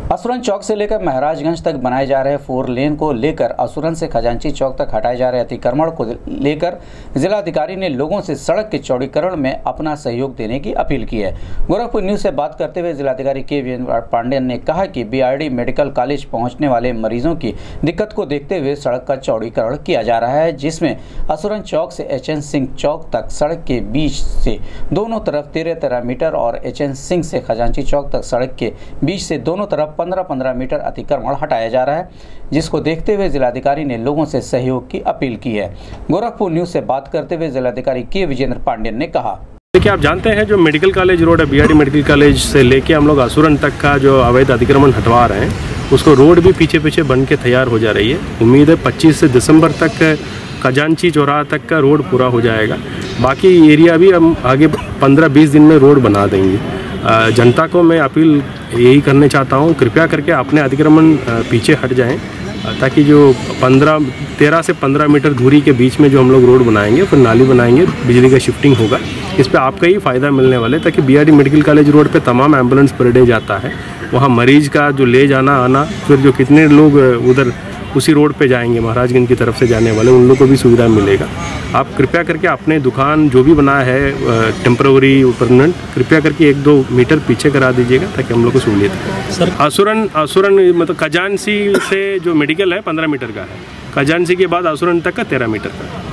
असुरन चौक से लेकर महाराजगंज तक बनाए जा रहे 4 लेन को लेकर असुरन से खजांची चौक तक हटाए जा रहे अतिक्रमण को लेकर जिलाधिकारी ने लोगों से सड़क के चौड़ीकरण में अपना सहयोग देने की अपील की है। गोरखपुर न्यूज से बात करते हुए जिलाधिकारी के वीरेंद्र पांडेय ने कहा कि बीआरडी मेडिकल कॉलेज पहुंचने वाले मरीजों की दिक्कत को देखते हुए सड़क का चौड़ीकरण किया जा रहा है, जिसमें असुरन चौक से एचएन सिंह चौक तक सड़क के बीच से दोनों तरफ 13-13 मीटर और एचएन सिंह से खजांची चौक तक सड़क के बीच से दोनों तरफ 15-15 मीटर अतिक्रमण हटाया जा रहा है, जिसको देखते हुए जिलाधिकारी ने लोगों से सहयोग की अपील की है। गोरखपुर न्यूज से बात करते हुए जिलाधिकारी के वीरेंद्र पांडेय ने कहा, देखिए, आप जानते हैं जो मेडिकल कॉलेज रोड है, बीआरडी मेडिकल कॉलेज से लेके हम लोग असुरन तक का जो अवैध अतिक्रमण हटवा रहे हैं, उसको रोड भी पीछे पीछे बन के तैयार हो जा रही है। उम्मीद है 25 दिसंबर तक खजांची चौराहा तक का रोड पूरा हो जाएगा। बाकी एरिया भी हम आगे 15-20 दिन में रोड बना देंगे। जनता को मैं अपील यही करने चाहता हूँ, कृपया करके अपने अतिक्रमण पीछे हट जाएं, ताकि जो 13 से 15 मीटर दूरी के बीच में जो हम लोग रोड बनाएंगे, फिर नाली बनाएंगे, बिजली का शिफ्टिंग होगा, इस पे आपका ही फ़ायदा मिलने वाले, ताकि बीआरडी मेडिकल कॉलेज रोड पे तमाम एम्बुलेंस पर डे जाता है, वहाँ मरीज का जो ले जाना आना, फिर जो कितने लोग उधर उसी रोड पे जाएंगे महाराजगंज की तरफ से जाने वाले, उन लोगों को भी सुविधा मिलेगा। आप कृपया करके अपने दुकान जो भी बनाया है टेम्पररी परमानेंट, कृपया करके 1-2 मीटर पीछे करा दीजिएगा, ताकि हम लोग को सहूलियत हो। सर, असुरन मतलब खजांची से जो मेडिकल है 15 मीटर का है, खजांची के बाद असुरन तक का 13 मीटर का है।